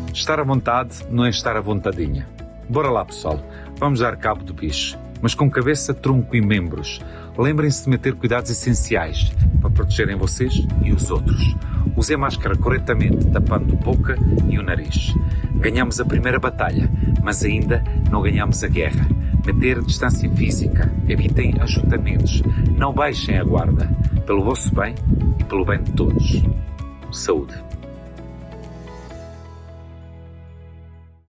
Estar à vontade não é estar à vontadinha. Bora lá, pessoal. Vamos dar cabo do bicho. Mas com cabeça, tronco e membros. Lembrem-se de meter cuidados essenciais para protegerem vocês e os outros. Usem a máscara corretamente, tapando a boca e o nariz. Ganhamos a primeira batalha, mas ainda não ganhamos a guerra. Manter distância física, evitem ajuntamentos, não baixem a guarda. Pelo vosso bem e pelo bem de todos. Saúde.